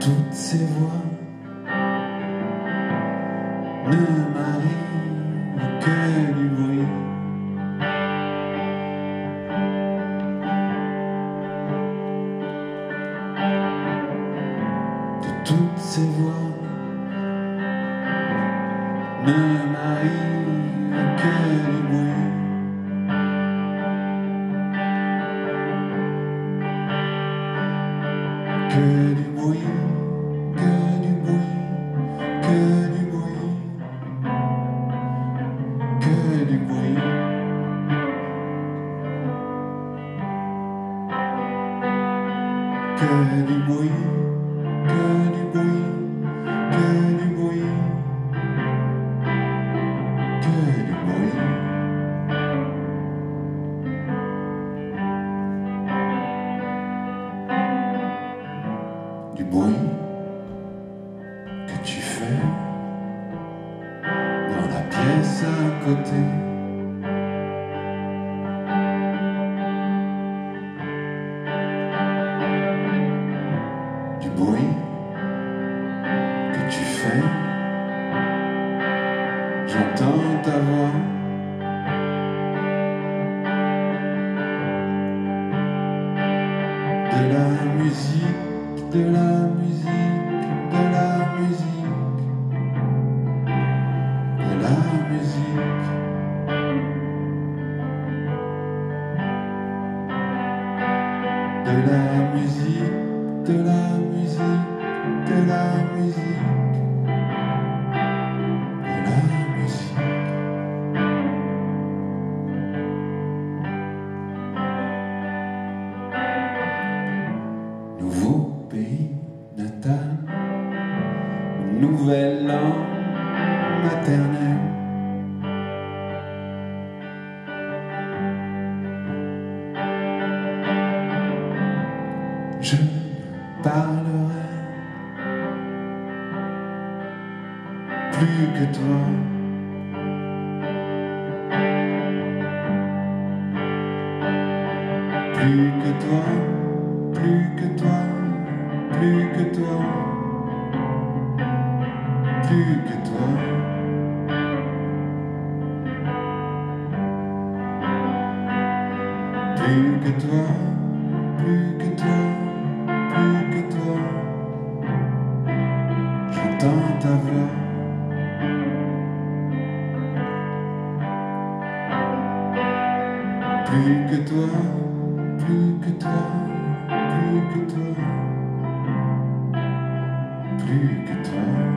toutes ces voix ne m'arrivent que du bruit. De toutes ces voix ne m'arrive que du bruit. Que du bruit, que du bruit, que du bruit, que du bruit. Que du bruit, que du bruit, que du bruit, que du bruit. Du bruit que tu fais dans la pièce à côté. Du bruit que tu fais, j'entends ta voix. De la musique, de la musique, de la musique, de la musique. De la musique, de la musique, de la musique, de la musique. Nouveau pays natal, nouvelle langue maternelle. Je parlerai plus que toi. Plus que toi, plus que toi, plus que toi, plus que toi. Plus que toi, plus que toi, plus que toi. J'entends ta voix. Plus que toi, plus que toi, plus que toi, plus que toi.